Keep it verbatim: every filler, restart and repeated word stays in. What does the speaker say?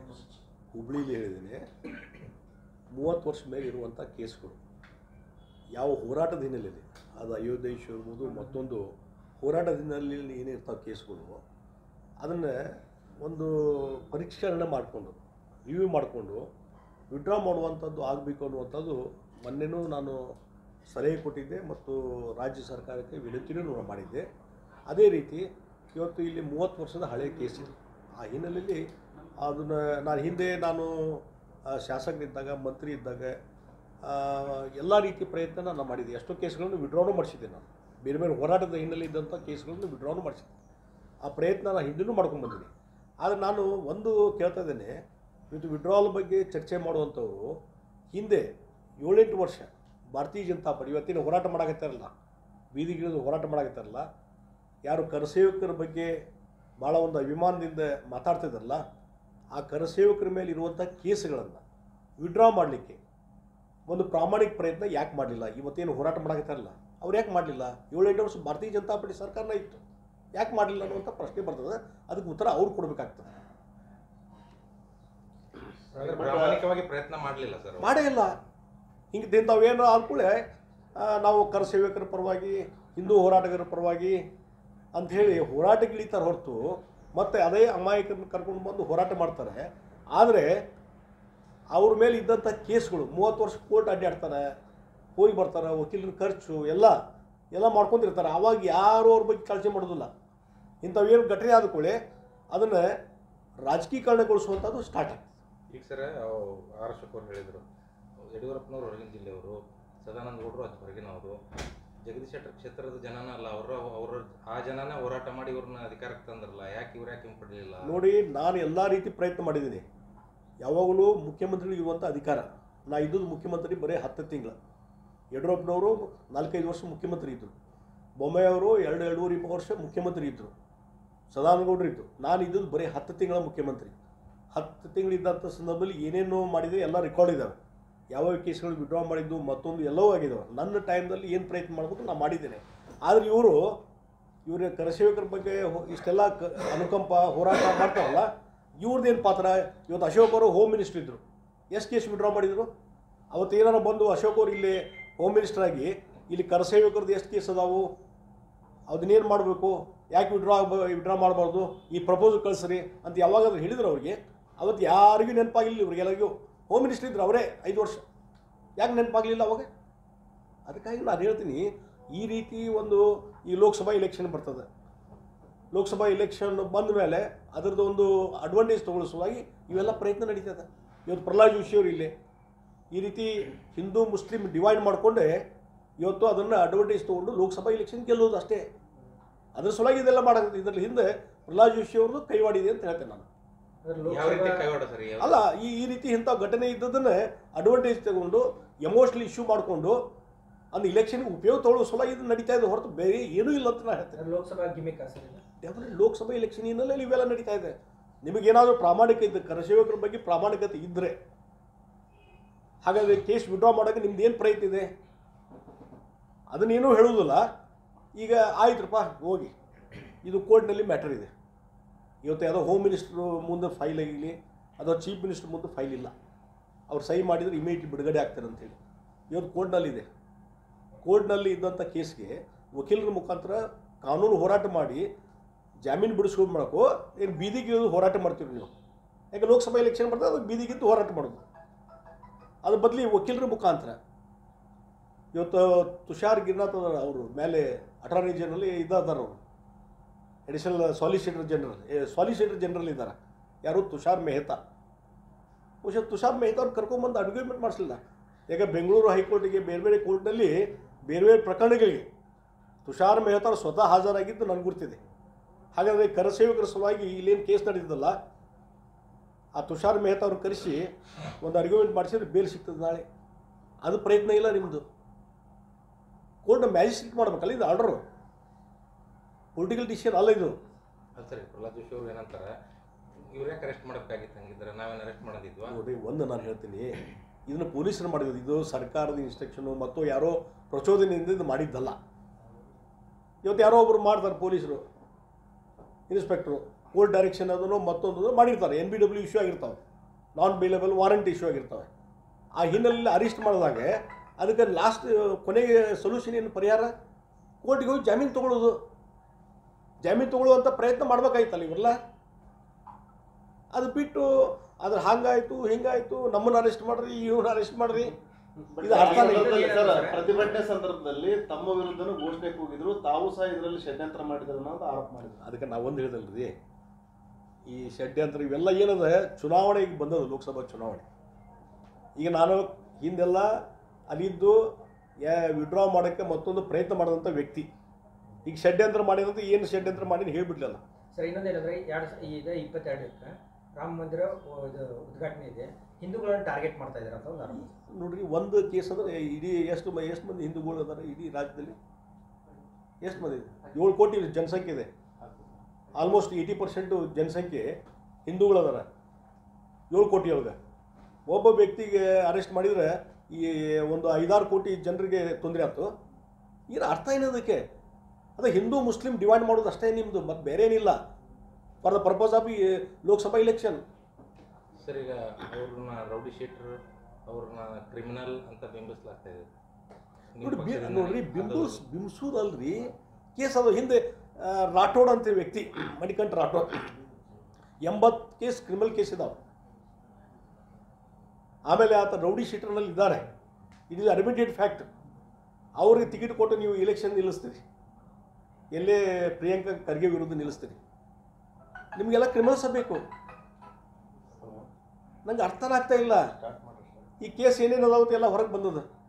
ಹುಬ್ಳಿಲಿ ಹೇಳಿದ್ದೇನೆ, ಮೂವತ್ತು ವರ್ಷ ಮೇಲೆ ಇರುವಂಥ ಕೇಸ್ಗಳು ಯಾವ ಹೋರಾಟದ ಹಿನ್ನೆಲೆಯಲ್ಲಿ, ಅದು ಅಯೋಧ್ಯೆ ಇಶ್ಯೂ ಇರ್ಬೋದು, ಮತ್ತೊಂದು ಹೋರಾಟದ ಹಿನ್ನೆಲೆಯಲ್ಲಿ ಏನಿರ್ತಾವೆ ಕೇಸ್ಗಳು, ಅದನ್ನು ಒಂದು ಪರಿಷ್ಕರಣೆ ಮಾಡಿಕೊಂಡು ರಿವ್ಯೂ ಮಾಡಿಕೊಂಡು ವಿಡ್ರಾ ಮಾಡುವಂಥದ್ದು ಆಗಬೇಕು ಅನ್ನುವಂಥದ್ದು ಮೊನ್ನೆನೂ ನಾನು ಸಲಹೆ ಕೊಟ್ಟಿದ್ದೆ ಮತ್ತು ರಾಜ್ಯ ಸರ್ಕಾರಕ್ಕೆ ವಿನಂತಿನೂ ಮಾಡಿದ್ದೆ. ಅದೇ ರೀತಿ ಇವತ್ತು ಇಲ್ಲಿ ಮೂವತ್ತು ವರ್ಷದ ಹಳೆಯ ಕೇಸ್ ಇದೆ. ಆ ಹಿನ್ನೆಲೆಯಲ್ಲಿ ಅದನ್ನು ನಾನು ಹಿಂದೆ ನಾನು ಶಾಸಕರಿದ್ದಾಗ ಮಂತ್ರಿ ಇದ್ದಾಗ ಎಲ್ಲ ರೀತಿ ಪ್ರಯತ್ನ ನಾನು ಮಾಡಿದ್ದೆ. ಎಷ್ಟೋ ಕೇಸ್ಗಳನ್ನು ವಿಡ್ರಾನು ಮಾಡಿಸಿದ್ದೆ. ನಾನು ಬೇರೆ ಬೇರೆ ಹೋರಾಟದ ಹಿನ್ನೆಲೆ ಇದ್ದಂಥ ಕೇಸ್ಗಳನ್ನು ವಿಡ್ರಾನು ಮಾಡಿಸಿದ್ದೆ. ಆ ಪ್ರಯತ್ನ ನಾನು ಹಿಂದೆನೂ ಮಾಡ್ಕೊಂಡು ಬಂದಿನಿ. ಆದರೆ ನಾನು ಒಂದು ಕೇಳ್ತಾ ಇದ್ದೇನೆ, ಇವತ್ತು ವಿಡ್ರಾಲ್ ಬಗ್ಗೆ ಚರ್ಚೆ ಮಾಡುವಂಥವ್ರು ಹಿಂದೆ ಏಳೆಂಟು ವರ್ಷ ಭಾರತೀಯ ಜನತಾ ಪಾರ್ಟಿ ಇವತ್ತಿನ ಹೋರಾಟ ಮಾಡಾಕತ್ತಾರಲ್ಲ, ಬೀದಿಗಿಳಿದು ಹೋರಾಟ ಮಾಡಾಕತ್ತಾರಲ್ಲ, ಯಾರು ಕರಸೇವಕರ ಬಗ್ಗೆ ಭಾಳ ಒಂದು ಅಭಿಮಾನದಿಂದ ಮಾತಾಡ್ತಿದ್ದಾರಲ್ಲ, ಆ ಕರಸೇವಕರ ಮೇಲೆ ಇರುವಂಥ ಕೇಸ್ಗಳನ್ನು ವಿಡ್ರಾ ಮಾಡಲಿಕ್ಕೆ ಒಂದು ಪ್ರಾಮಾಣಿಕ ಪ್ರಯತ್ನ ಯಾಕೆ ಮಾಡಲಿಲ್ಲ? ಇವತ್ತೇನು ಹೋರಾಟ ಮಾಡಾಕತ್ತಾರಲ್ಲ ಅವ್ರು ಯಾಕೆ ಮಾಡಲಿಲ್ಲ? ಏಳೆಂಟು ವರ್ಷ ಭಾರತೀಯ ಜನತಾ ಪಾರ್ಟಿ ಸರ್ಕಾರನ ಇತ್ತು, ಯಾಕೆ ಮಾಡಲಿಲ್ಲ ಅನ್ನುವಂಥ ಪ್ರಶ್ನೆ ಬರ್ತದೆ. ಅದಕ್ಕೆ ಉತ್ತರ ಅವ್ರು ಕೊಡಬೇಕಾಗ್ತದೆ. ಪ್ರಾಮಾಣಿಕವಾಗಿ ಪ್ರಯತ್ನ ಮಾಡಲಿಲ್ಲ ಸರ್, ಮಾಡೇ ಇಲ್ಲ. ಹಿಂಗೆ ತಾವೇನು ಆದ್ಕೂಳೆ ನಾವು ಕರಸೇವಕರ ಪರವಾಗಿ, ಹಿಂದೂ ಹೋರಾಟಗಾರರ ಪರವಾಗಿ ಅಂಥೇಳಿ ಹೋರಾಟಗಿಳಿತಾರೆ ಹೊರತು ಮತ್ತು ಅದೇ ಅಮಾಯಕರನ್ನ ಕರ್ಕೊಂಡು ಬಂದು ಹೋರಾಟ ಮಾಡ್ತಾರೆ. ಆದರೆ ಅವ್ರ ಮೇಲೆ ಇದ್ದಂಥ ಕೇಸ್ಗಳು ಮೂವತ್ತು ವರ್ಷ ಕೋರ್ಟ್ ಅಡ್ಡಾಡ್ತಾರೆ, ಹೋಗಿ ಬರ್ತಾರೆ, ವಕೀಲರ ಖರ್ಚು ಎಲ್ಲ ಎಲ್ಲ ಮಾಡ್ಕೊಂಡಿರ್ತಾರೆ. ಆವಾಗ ಯಾರು ಅವ್ರ ಬಗ್ಗೆ ಕಾಳಜಿ ಮಾಡೋದಿಲ್ಲ. ಇಂಥವೇನು ಘಟನೆ ಆದ ಕೂಡಲೇ ಅದನ್ನು ರಾಜಕೀಕರಣಗೊಳಿಸುವಂಥದ್ದು ಸ್ಟಾರ್ಟ್ ಆಗ್ತದೆ. ಈಗ ಸರ್ ಆರ್ ಅಶೋಕ್ ಅವರು ಹೇಳಿದರು, ಯಡಿಯೂರಪ್ಪನವರು ಹೊರಗಿನ ಜಿಲ್ಲೆಯವರು, ಸದಾನಂದ ಗೌಡರು ಅದು ಹೊರಗಿನವರು, ಜಗದೀಶ್ ಶೆಟ್ಟರ್ ಕ್ಷೇತ್ರದ ಜನನ ಅಲ್ಲ, ಅವರ ಅವರ ಆ ಜನನೇ ಹೋರಾಟ ಮಾಡಿ ಇವ್ರನ್ನ ಅಧಿಕಾರಕ್ಕೆ ತಂದ್ರಲ್ಲ, ಯಾಕೆ ಇವ್ರು ಯಾಕೆ ಹಿಂಪಡಲಿಲ್ಲ? ನೋಡಿ, ನಾನು ಎಲ್ಲ ರೀತಿ ಪ್ರಯತ್ನ ಮಾಡಿದ್ದೀನಿ. ಯಾವಾಗಲೂ ಮುಖ್ಯಮಂತ್ರಿಗಳಿಗೆ ಇರುವಂಥ ಅಧಿಕಾರ. ನಾ ಇದ್ದದ್ದು ಮುಖ್ಯಮಂತ್ರಿ ಬರೀ ಹತ್ತು ತಿಂಗಳು. ಯಡಿಯೂರಪ್ಪನವರು ನಾಲ್ಕೈದು ವರ್ಷ ಮುಖ್ಯಮಂತ್ರಿ ಇದ್ದರು, ಬೊಮ್ಮಾಯಿಯವರು ಎರಡು ಎರಡೂವರೆ ವರ್ಷ ಮುಖ್ಯಮಂತ್ರಿ ಇದ್ದರು, ಸದಾನಂದ ಗೌಡರು ಇದ್ದರು. ನಾನು ಇದ್ದದ್ದು ಬರೀ ಹತ್ತು ತಿಂಗಳ ಮುಖ್ಯಮಂತ್ರಿ. ಹತ್ತು ತಿಂಗಳಿದ್ದಂಥ ಸಂದರ್ಭದಲ್ಲಿ ಏನೇನೋ ಮಾಡಿದೆ ಎಲ್ಲ ರೆಕಾರ್ಡ್ ಇದ್ದಾವೆ. ಯಾವ ಕೇಸ್ಗಳು ವಿಡ್ರಾ ಮಾಡಿದ್ದು ಮತ್ತೊಂದು ಎಲ್ಲವೂ ಆಗಿದ್ದಾವೆ. ನನ್ನ ಟೈಮ್ದಲ್ಲಿ ಏನು ಪ್ರಯತ್ನ ಮಾಡಬೇಕು ನಾನು ಮಾಡಿದ್ದೇನೆ. ಆದರೆ ಇವರು ಇವ್ರ ಕರಸೇವಕರ ಬಗ್ಗೆ ಇಷ್ಟೆಲ್ಲ ಕ ಅನುಕಂಪ ಹೋರಾಟ ಮಾಡ್ತಾರಲ್ಲ, ಇವ್ರದ್ದೇನು ಪಾತ್ರ? ಇವತ್ತು ಅಶೋಕ್ ಅವರು ಹೋಮ್ ಮಿನಿಸ್ಟರ್ ಇದ್ದರು, ಎಷ್ಟು ಕೇಸ್ ವಿಡ್ರಾ ಮಾಡಿದರು? ಅವತ್ತು ಏನಾರು ಬಂದು ಅಶೋಕ್ ಅವರು ಇಲ್ಲಿ ಹೋಮ್ ಮಿನಿಸ್ಟರ್ ಆಗಿ ಇಲ್ಲಿ ಕರಸೇವಕರದ್ದು ಎಷ್ಟು ಕೇಸ್ ಅದಾವು, ಅದನ್ನೇನು ಮಾಡಬೇಕು, ಯಾಕೆ ವಿಡ್ರಾ ವಿಡ್ರಾ ಮಾಡಬಾರ್ದು, ಈ ಪ್ರಪೋಸಲ್ ಕಳಿಸ್ರಿ ಅಂತ ಯಾವಾಗಾದ್ರೂ ಹೇಳಿದ್ರು ಅವ್ರಿಗೆ? ಅವತ್ತು ಯಾರಿಗೂ ನೆನಪಾಗಿಲ್ಲ. ಇವ್ರಿಗೆಲ್ಲರಿಗೂ ಹೋಮ್ ಮಿನಿಸ್ಟರ್ ಇದ್ರು ಅವರೇ ಐದು ವರ್ಷ, ಯಾಕೆ ನೆನಪಾಗಲಿಲ್ಲ ಅವಾಗ? ಅದಕ್ಕಾಗಿ ನಾನು ಹೇಳ್ತೀನಿ, ಈ ರೀತಿ ಒಂದು ಈ ಲೋಕಸಭಾ ಇಲೆಕ್ಷನ್ ಬರ್ತದೆ. ಲೋಕಸಭಾ ಇಲೆಕ್ಷನ್ ಬಂದ ಮೇಲೆ ಅದರದ್ದು ಒಂದು ಅಡ್ವಾಂಟೇಜ್ ತಗೊಳಿಸುವಾಗಿ ಇವೆಲ್ಲ ಪ್ರಯತ್ನ ನಡೀತದೆ. ಇವತ್ತು ಪ್ರಹ್ಲಾದ್ ಜೋಶಿ ಅವರು ಇಲ್ಲೇ ಈ ರೀತಿ ಹಿಂದೂ ಮುಸ್ಲಿಂ ಡಿವೈಡ್ ಮಾಡಿಕೊಂಡೆ ಇವತ್ತು ಅದನ್ನು ಅಡ್ವಾಂಟೇಜ್ ತೊಗೊಂಡು ಲೋಕಸಭಾ ಇಲೆಕ್ಷನ್ ಗೆಲ್ಲೋದು ಅಷ್ಟೇ. ಅದ್ರ ಸಲುವಾಗಿ ಇದೆಲ್ಲ ಮಾಡೋದು. ಇದರಲ್ಲಿ ಹಿಂದೆ ಪ್ರಹ್ಲಾದ್ ಜೋಶಿ ಅವ್ರದ್ದು ಕೈವಾಡಿದೆ ಅಂತ ಹೇಳ್ತೇನೆ ನಾನು. ಅಲ್ಲ, ಈ ಈ ರೀತಿ ಇಂಥ ಘಟನೆ ಇದ್ದದನ್ನೇ ಅಡ್ವಾಂಟೇಜ್ ತಗೊಂಡು ಎಮೋಷನಲ್ ಇಶ್ಯೂ ಮಾಡಿಕೊಂಡು ಅಂದ್ ಇಲೆಕ್ಷನ್ಗೆ ಉಪಯೋಗ ತಗೊಳ್ಳೋ ಸಲುವಾಗಿ ಇದು ನಡೀತಾ ಇದೆ ಹೊರತು ಬೇರೆ ಏನೂ ಇಲ್ಲ ಅಂತ ನಾನು ಹೇಳ್ತೇನೆ. Lok Sabha gimmick definite Lok Sabha election ಹಿನ್ನೆಲೆಯಲ್ಲಿ ಇವೆಲ್ಲ ನಡೀತಾ ಇದೆ. ನಿಮಗೇನಾದರೂ ಪ್ರಾಮಾಣಿಕ ಇದ್ದ ಕರಸೇವಕರ ಬಗ್ಗೆ ಪ್ರಾಮಾಣಿಕತೆ ಇದ್ದರೆ, ಹಾಗಾದರೆ ಕೇಸ್ ವಿಡ್ರಾ ಮಾಡೋಕ್ಕೆ ನಿಮ್ದು ಏನು ಪ್ರಯತ್ನ ಇದೆ? ಅದನ್ನೇನೂ ಹೇಳುವುದಿಲ್ಲ. ಈಗ ಆಯ್ತುರಪ್ಪ ಹೋಗಿ, ಇದು ಕೋರ್ಟ್ನಲ್ಲಿ ಮ್ಯಾಟರ್ ಇದೆ. ಇವತ್ತು ಯಾವುದೋ ಹೋಮ್ ಮಿನಿಸ್ಟ್ರು ಮುಂದೆ ಫೈಲ್ ಆಗಿರಲಿ ಅಥವಾ ಚೀಫ್ ಮಿನಿಸ್ಟರ್ ಮುಂದೆ ಫೈಲ್ ಇಲ್ಲ, ಅವ್ರು ಸಹಿ ಮಾಡಿದರೆ ಇಮಿಡಿಯೇಟ್ಲಿ ಬಿಡುಗಡೆ ಆಗ್ತಾರೆ ಅಂತೇಳಿ ಇವತ್ತು ಕೋರ್ಟ್ನಲ್ಲಿದೆ. ಕೋರ್ಟ್ನಲ್ಲಿ ಇದ್ದಂಥ ಕೇಸ್ಗೆ ವಕೀಲರ ಮುಖಾಂತರ ಕಾನೂನು ಹೋರಾಟ ಮಾಡಿ ಜಾಮೀನು ಬಿಡಿಸ್ಕೊಂಡು ಮಾಡೋಕ್ಕೋ ಏನು ಬೀದಿಗೆ ಹೋರಾಟ ಮಾಡ್ತೀವಿ ನೀವು? ಯಾಕೆ ಲೋಕಸಭಾ ಎಲೆಕ್ಷನ್ ಬರ್ತದೆ, ಅದಕ್ಕೆ ಬೀದಿಗಿದ್ದು ಹೋರಾಟ ಮಾಡೋದು. ಅದ್ರ ಬದಲಿ ವಕೀಲರ ಮುಖಾಂತರ ಇವತ್ತು ತುಷಾರ್ ಗಿರ್ನಾಥ್ ಅವರು ಮೇಲೆ ಅಟಾರ್ನಿ ಜನರಲ್ ಇದ್ದಾರೆ, ಅವರು additional solicitor general solicitor general ಇದ್ದಾರೆ. ಯಾರು? ತುಷಾರ್ ಮೆಹ್ತಾ. ಬಹುಶಃ ತುಷಾರ್ ಮೆಹ್ತಾ ಅವ್ರು ಕರ್ಕೊಂಡ್ಬಂದು ಅಡ್ಗ್ರಿಮೆಂಟ್ ಮಾಡಿಸಲಿಲ್ಲ. ಈಗ ಬೆಂಗಳೂರು ಹೈಕೋರ್ಟಿಗೆ ಬೇರೆ ಬೇರೆ ಕೋರ್ಟ್ನಲ್ಲಿ ಬೇರೆ ಬೇರೆ ಪ್ರಕರಣಗಳಿಗೆ ತುಷಾರ್ ಮೆಹ್ತಾ ಅವರು ಸ್ವತಃ ಹಾಜರಾಗಿದ್ದು ನನಗೆ ಗುರ್ತಿದೆ. ಹಾಗಾದರೆ ಕರಸೇವಕರ ಸಲುವಾಗಿ ಇಲ್ಲೇನು ಕೇಸ್ ನಡೆದಿದ್ದಲ್ಲ, ಆ ತುಷಾರ್ ಮೆಹ್ತಾ ಅವ್ರನ್ನ ಕರೆಸಿ ಒಂದು ಅರ್ಗ್ಯುಮೆಂಟ್ ಮಾಡಿಸಿದ್ರೆ ಬೇಲ್ ಸಿಗ್ತದೆ ನಾಳೆ. ಅದು ಪ್ರಯತ್ನ ಇಲ್ಲ ನಿಮ್ಮದು. ಕೋರ್ಟ್ನ ಮ್ಯಾಜಿಸ್ಟ್ರೇಟ್ ಮಾಡಬೇಕಲ್ಲ, ಇದು ಆರ್ಡರು, ಪೊಲಿಟಿಕಲ್ ಡಿಸಿಷನ್ ಅಲ್ಲ ಇದು. ಅಲ್ಲ ಸರಿ, ಪ್ರಹ್ಲಾದ್ ಜೋಶಿ ಅವರು ಏನಂತಾರೆ, ಇವ್ರು ಯಾಕೆ ಅರೆಸ್ಟ್ ಮಾಡಬೇಕಾಗಿತ್ತು, ಹಂಗಿದ್ರೆ ನಾವೇನು ಅರೆಸ್ಟ್ ಮಾಡೋದಿದ್ವಾ? ನೋಡಿ, ಒಂದು ನಾನು ಹೇಳ್ತೀನಿ, ಇದನ್ನು ಪೊಲೀಸರು ಮಾಡಿದ್ದು, ಇದು ಸರ್ಕಾರದ ಇನ್ಸ್ಟ್ರಕ್ಷನು ಮತ್ತು ಯಾರೋ ಪ್ರಚೋದನೆಯಿಂದ ಇದು ಮಾಡಿದ್ದಲ್ಲ. ಇವತ್ತು ಯಾರೋ ಒಬ್ಬರು ಮಾಡ್ತಾರೆ, ಪೊಲೀಸರು ಇನ್ಸ್ಪೆಕ್ಟ್ರು ಕೋರ್ಟ್ ಡೈರೆಕ್ಷನ್ ಅದನ್ನು ಮತ್ತೊಂದು ಮಾಡಿರ್ತಾರೆ, ಎನ್ ಬಿ ಡಬ್ಲ್ಯೂ ಇಶ್ಯೂ ಆಗಿರ್ತಾವೆ. ನಾನ್ ಬೇಲೇಬಲ್ ವಾರಂಟ್ ಇಶ್ಯೂ ಆಗಿರ್ತವೆ. ಆ ಹಿನ್ನೆಲೆಯಲ್ಲಿ ಅರೆಸ್ಟ್ ಮಾಡಿದಾಗ ಅದಕ್ಕೆ ಲಾಸ್ಟ್ ಕೊನೆಗೆ ಸೊಲ್ಯೂಷನ್ ಏನು ಪರಿಹಾರ? ಕೋರ್ಟಿಗೆ ಹೋಗಿ ಜಾಮೀನು ತೊಗೊಳ್ಳೋದು. ಜಾಮೀನು ತೊಗೊಳ್ಳುವಂಥ ಪ್ರಯತ್ನ ಮಾಡ್ಬೇಕಾಯ್ತಲ್ಲ ಇವರೆಲ್ಲ. ಅದು ಬಿಟ್ಟು ಅದ್ರ ಹಂಗಾಯ್ತು ಹಿಂಗಾಯ್ತು, ನಮ್ಮನ್ನು ಅರೆಸ್ಟ್ ಮಾಡ್ರಿ, ಇವ್ರನ್ನ ಅರೆಸ್ಟ್ ಮಾಡ್ರಿ, ಇದು ಅರ್ಥ ಪ್ರತಿಭಟನೆ ಸಂದರ್ಭದಲ್ಲಿ ತಮ್ಮ ವಿರುದ್ಧನೂ ಘೋಷಣೆ ಕೂಗಿದ್ರು, ತಾವು ಸಹ ಇದರಲ್ಲಿ ಷಡ್ಯಂತ್ರ ಮಾಡಿದ್ರು ಅನ್ನೋದು ಆರೋಪ ಮಾಡಿದ್ರು. ಅದಕ್ಕೆ ನಾವೊಂದು ಹೇಳಿದಲ್ರಿ, ಈ ಷಡ್ಯಂತ್ರ ಇವೆಲ್ಲ ಏನದ ಚುನಾವಣೆಗೆ ಬಂದದ್ದು, ಲೋಕಸಭಾ ಚುನಾವಣೆ. ಈಗ ನಾನು ಹಿಂದೆಲ್ಲ ಅಲ್ಲಿದ್ದು ವಿಡ್ರಾ ಮಾಡೋಕ್ಕೆ ಮತ್ತೊಂದು ಪ್ರಯತ್ನ ಮಾಡಿದಂಥ ವ್ಯಕ್ತಿ. ಈಗ ಷಡ್ಯಂತ್ರ ಮಾಡಿದಂತ ಏನು ಷಡ್ಯಂತ್ರ ಮಾಡಿ ಹೇಳಿಬಿಡ್ಲಲ್ಲ ಸರ್. ಇನ್ನೊಂದೇನಂದ್ರೆ ಎರಡು ಈಗ ಇಪ್ಪತ್ತೆರಡಕ್ಕೆ ರಾಮ ಮಂದಿರ ಇದು ಉದ್ಘಾಟನೆ ಇದೆ, ಹಿಂದೂಗಳನ್ನು ಟಾರ್ಗೆಟ್ ಮಾಡ್ತಾ ಇದ್ದಾರೆ ಅಂತ ಒಂದು ಆರೋಪ. ನೋಡ್ರಿ, ಒಂದು ಕೇಸ್ ಅಂದ್ರೆ ಇಡೀ ಎಷ್ಟು ಎಷ್ಟು ಮಂದಿ ಹಿಂದೂಗಳು ಅದಾರೆ ಇಡೀ ರಾಜ್ಯದಲ್ಲಿ? ಎಷ್ಟು ಮಂದಿ? ಏಳು ಕೋಟಿ ಜನಸಂಖ್ಯೆ ಇದೆ. ಆಲ್ಮೋಸ್ಟ್ ಏಯ್ಟಿ ಪರ್ಸೆಂಟು ಜನಸಂಖ್ಯೆ ಹಿಂದೂಗಳು ಅದಾರ ಏಳು ಕೋಟಿಯೊಳಗೆ. ಒಬ್ಬ ವ್ಯಕ್ತಿಗೆ ಅರೆಸ್ಟ್ ಮಾಡಿದರೆ ಈ ಒಂದು ಐದಾರು ಕೋಟಿ ಜನರಿಗೆ ತೊಂದರೆ ಆಯ್ತು. ಏನು ಅರ್ಥ ಏನದಕ್ಕೆ? ಅದು ಹಿಂದೂ ಮುಸ್ಲಿಂ ಡಿವೈಡ್ ಮಾಡೋದು ಅಷ್ಟೇ ನಿಮ್ಮದು, ಮತ್ತು ಬೇರೆ ಏನಿಲ್ಲ. ಫಾರ್ ದ ಪರ್ಪಸ್ ಆಫ್ ಈ ಲೋಕಸಭಾ ಇಲೆಕ್ಷನ್. ಸರ್, ಈಗ ಅವ್ರನ್ನ ರೌಡಿ ಶೀಟರ್, ಅವ್ರನ್ನ ಕ್ರಿಮಿನಲ್ ಅಂತ ಬಿಂಬಿಸ್ಲಾಗ್ತಾ ಇದೆ. ನೋಡಿ ನೋಡ್ರಿ, ಬಿಂಬಿಸ್ ಬಿಂಬಿಸೋದಲ್ರಿ, ಕೇಸ್ ಅದು. ಹಿಂದೆ ರಾಠೋಡ್ ಅಂತ ವ್ಯಕ್ತಿ, ಮಣಿಕಂಠ ರಾಠೋಡ್, ಎಂಬತ್ತು ಕೇಸ್ ಕ್ರಿಮಿನಲ್ ಕೇಸ್ ಇದಾವೆ. ಆಮೇಲೆ ಆತ ರೌಡಿ ಶೀಟರ್ನಲ್ಲಿ ಇದ್ದಾರೆ. It is admitted fact. ಅವ್ರಿಗೆ ಟಿಕೆಟ್ ಕೊಟ್ಟು ನೀವು ಇಲೆಕ್ಷನ್ ನಿಲ್ಲಿಸ್ತೀರಿ, ಎಲ್ಲೇ ಪ್ರಿಯಾಂಕಾ ಖರ್ಗೆ ವಿರುದ್ಧ ನಿಲ್ಲಿಸ್ತೀರಿ. ನಿಮಗೆಲ್ಲ ಕ್ರಿಮಿನಲ್ಸ್ ಬೇಕು. ನಂಗೆ ಅರ್ಥನೇ ಆಗ್ತಾ ಇಲ್ಲ. ಈ ಕೇಸ್ ಏನೇನು ಅದಾವತ್ತೆ ಎಲ್ಲ ಹೊರಗೆ ಬಂದದ.